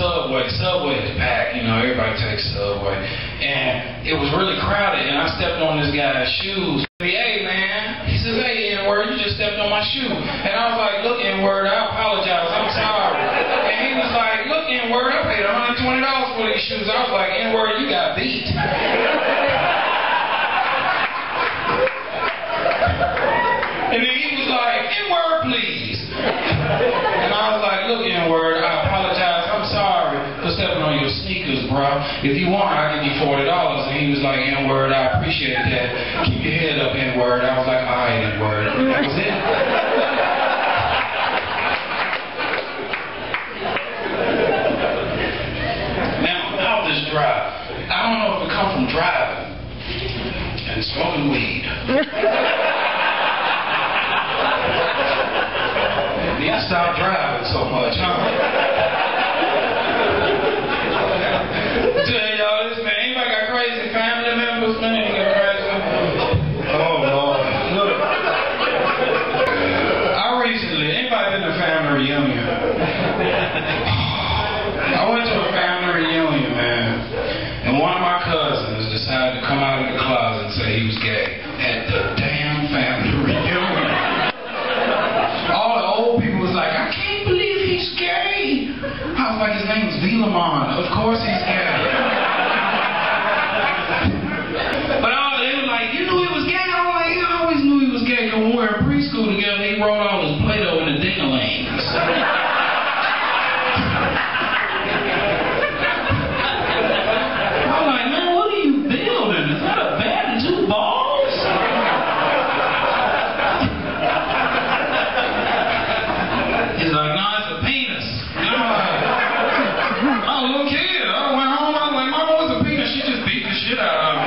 Subway. Subway is packed, you know, everybody takes Subway. And it was really crowded, and I stepped on this guy's shoes. Hey, man. He says, hey, N-word, you just stepped on my shoe. And I was like, look, N-word, I apologize. I'm sorry. And he was like, look, N-word, I paid $120 for these shoes. I was like, N-word, you got beat. And then he was like, N-word, please. And I was like, look, N-word, I apologize. I'm sorry for stepping on your sneakers, bro. If you want, I'll give you $40. And he was like, N-word, I appreciate that. Keep your head up, N-word. I was like, all right, N-word. That was it. Now, out this drive, I don't know if it comes from driving and smoking weed. Need to stop driving so much, huh? Tell y'all this, man. Anybody got crazy family members, man? You got crazy? Oh, Lord. Look. Anybody been to a family reunion? I went to a family reunion, man. And one of my cousins decided to come out of the closet and say he was gay at the damn family reunion. All the old people was like, I can't believe he's gay. I was like, his name was Velamon. Of course he's gay. But they were like, you knew he was gay? I was like, yeah, I always knew he was gay. Because when we were in preschool together, he wrote all his Play-Doh in the ding-a-lings. I was like, man, what are you building? Is that a bat and two balls? He's like, no, it's a penis. And I'm like, I'm a little kid. I went home, I was like, Mama, what's a penis? She just beat the shit out of me.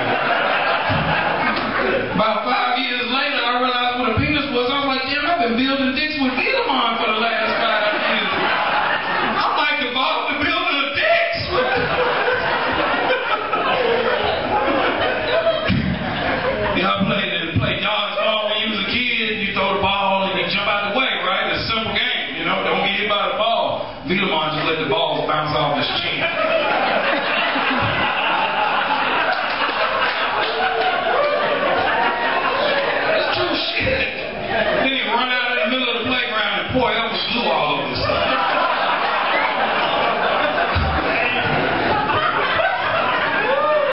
About 5 years later, I realized what a penis was. I was like, damn, I've been building dicks with Velamon for the last 5 years. I'm like involved in building a dicks. Y'all play dodgeball when you was a kid. You throw the ball and you jump out the way, right? It's a simple game, you know. Don't get hit by the ball. Velamon just let the ball